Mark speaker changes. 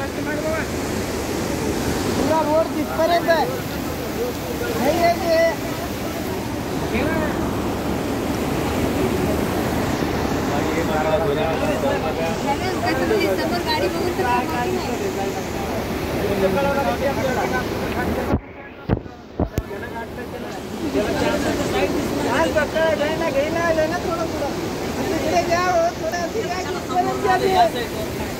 Speaker 1: पूरा रोड तिथपर्यंत आहे नाही आहे ते गाडी बघून तर थोडं थोडं थोडं